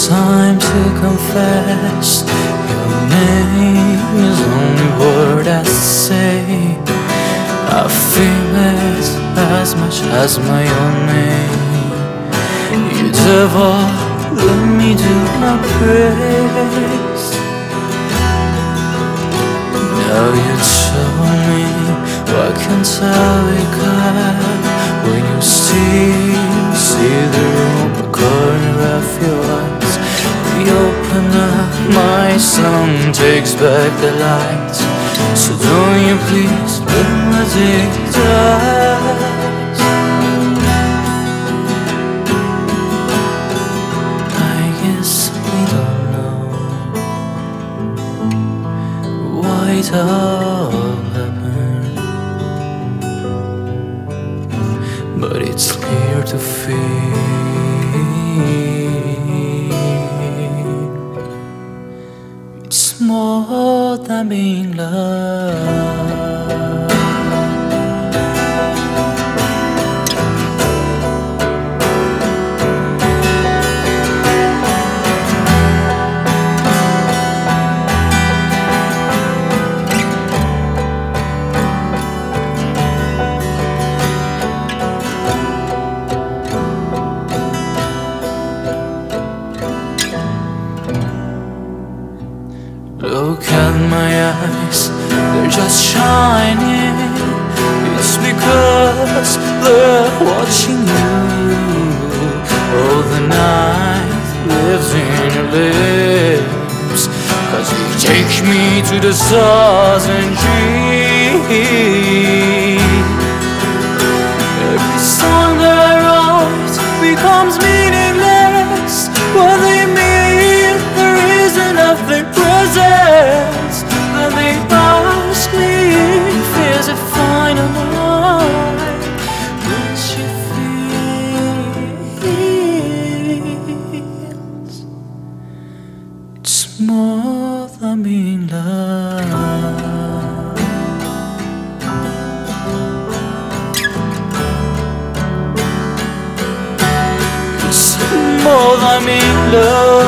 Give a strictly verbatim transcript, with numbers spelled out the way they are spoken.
time to confess. Your name is the only word I say. I feel it as much as my own name. You devil, let me do my praise. Now you tell me, why can't I wake up when you still see the room, a corner of your eyes? Reopen up, my song takes back the light. So don't you please let my day die. I guess we don't know why it all happened, but it's clear to feel it's more than being loved. Look at my eyes, they're just shining. It's because they're watching you. Oh, the night lives in your lips, 'cause you take me to the stars and dream. Every song that I write becomes meaningless when they mean the reason of their presence. Then they ask me if it's a final line, which she feels it's more than being loved. It's more than being loved.